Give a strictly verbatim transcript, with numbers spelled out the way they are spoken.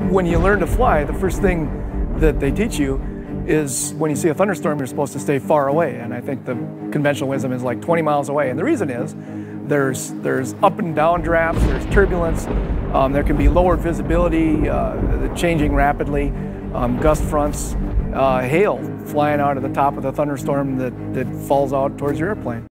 when you learn to fly, the first thing that they teach you is when you see a thunderstorm, you're supposed to stay far away. And I think the conventional wisdom is like twenty miles away. And the reason is there's, there's up and down drafts, there's turbulence, um, there can be lower visibility, uh, changing rapidly, um, gust fronts, uh, hail flying out of the top of the thunderstorm that, that falls out towards your airplane.